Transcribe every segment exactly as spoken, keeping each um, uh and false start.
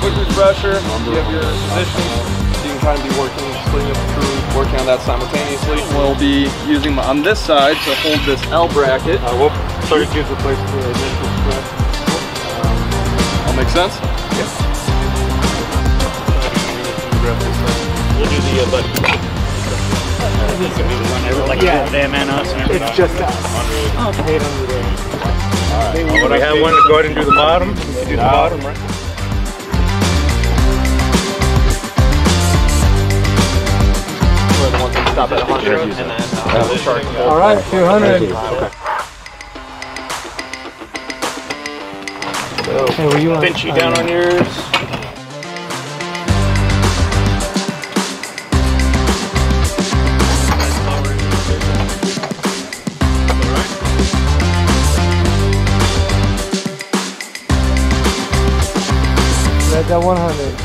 quick refresher, you have your position, so you can kind of be working, splitting up the crew, working on that simultaneously. We'll be using my, on this side to hold this L bracket. Uh, we'll sort of give the place for initial stress. Um, all make sense? Yes. We'll do the uh, button. Like yeah, them and us and everybody. It's just us. Oh, okay. Alright, well, we have one to go ahead and do the bottom. You do the bottom, right? We're the ones that stop at one hundred and then uh, we'll charge. All right, two hundred. Okay. Hey, were you on? Bench you down on yours. Red at one hundred.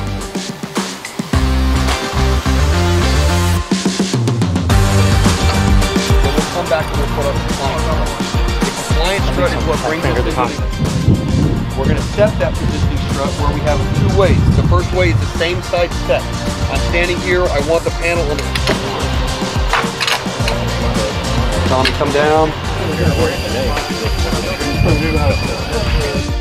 Then we'll come back and we'll put up the compliance. The compliance strut is what brings us to the. We're going to set that positioning strut where we have two ways. The first way is the same side set. I'm standing here, I want the panel on the... Tell me to come down.